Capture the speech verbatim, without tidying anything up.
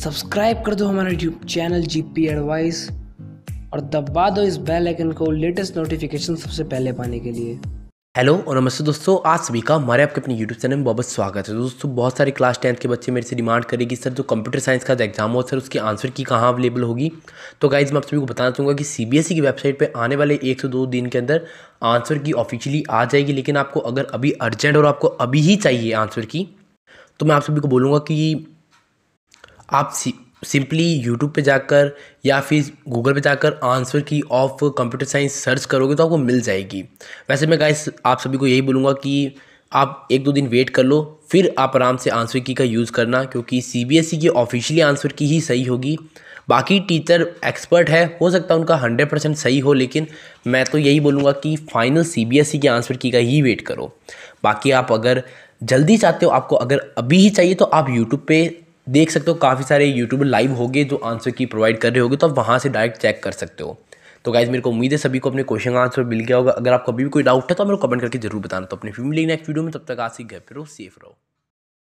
Subscribe कर दो हमारा यूट्यूब चैनल जीपी एडवाइस और दबा दो इस बेल आइकन को लेटेस्ट नोटिफिकेशन सबसे पहले पाने के लिए। हेलो और नमस्ते दोस्तों, आज सभी का हमारे आपके अपने यूट्यूब चैनल में बहुत बहुत स्वागत है। दोस्तों बहुत सारे क्लास टेंथ के बच्चे मेरे से डिमांड करें कि सर जो कंप्यूटर साइंस का एग्जाम हो सर उसकी आंसर की कहाँ अवेलेबल होगी। तो गाइज मैं आप सभी को बताना चाहूँगा कि सीबीएसई की वेबसाइट पे आने वाले एक से दो दिन के अंदर आंसर की ऑफिशियली आ जाएगी। लेकिन आपको अगर अभी अर्जेंट और आपको अभी ही चाहिए आंसर की, तो मैं आप सभी को बोलूँगा कि आप सिंपली यूट्यूब पे जाकर या फिर गूगल पे जाकर आंसर की ऑफ कंप्यूटर साइंस सर्च करोगे तो आपको मिल जाएगी। वैसे मैं गाइस आप सभी को यही बोलूँगा कि आप एक दो दिन वेट कर लो, फिर आप आराम से आंसर की का यूज़ करना, क्योंकि सीबीएसई की ऑफिशियली आंसर की ही सही होगी। बाकी टीचर एक्सपर्ट है, हो सकता है उनका हंड्रेड परसेंट सही हो, लेकिन मैं तो यही बोलूँगा कि फाइनल सीबीएसई के आंसर की का ही वेट करो। बाकी आप अगर जल्दी चाहते हो, आपको अगर अभी ही चाहिए, तो आप यूट्यूब पे देख सकते हो, काफ़ी सारे यूट्यूबर लाइव होंगे जो आंसर की प्रोवाइड कर रहे होगे, तो आप वहाँ से डायरेक्ट चेक कर सकते हो। तो गाइज मेरे को उम्मीद है सभी को अपने क्वेश्चन का आंसर मिल गया होगा। अगर आपको अभी भी कोई डाउट है तो मेरे को कमेंट करके जरूर बताना। तो अपनी फिल्म लेना नेक्स्ट वीडियो में, तब तक आज ही घर पे रहो, सेफ रहो।